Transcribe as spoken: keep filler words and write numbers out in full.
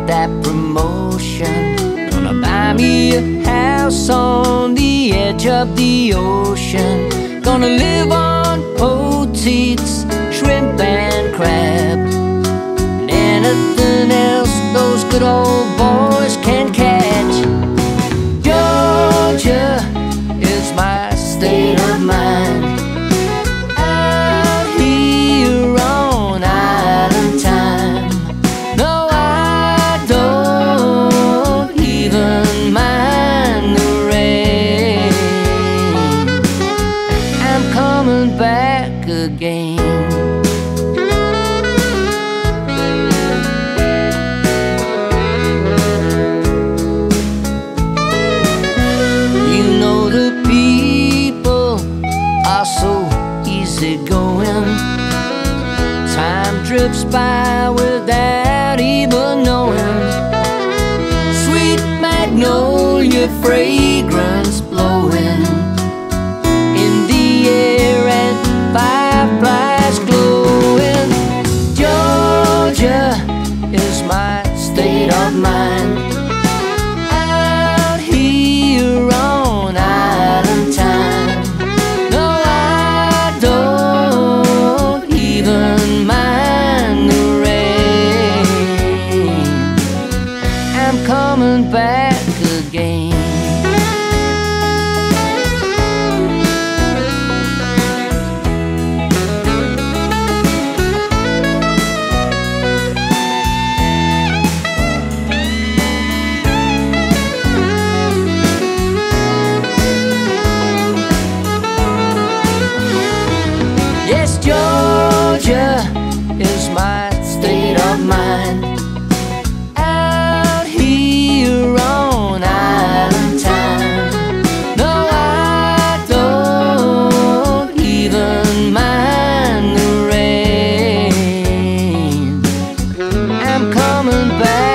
that promotion. Gonna buy me a house on the edge of the ocean. Gonna live on poteets, shrimp and crab, and anything else those good old boys can catch. Georgia is my state of mind. Out here on island time. No, I don't even mind the rain. I'm coming back again. Going, time drifts by without even knowing. Sweet magnolia fragrance blowing in the air and fireflies glowing. Georgia is my state of mind. Out here on island time. Coming back again. Yes, Georgia is my state of mind. Coming back.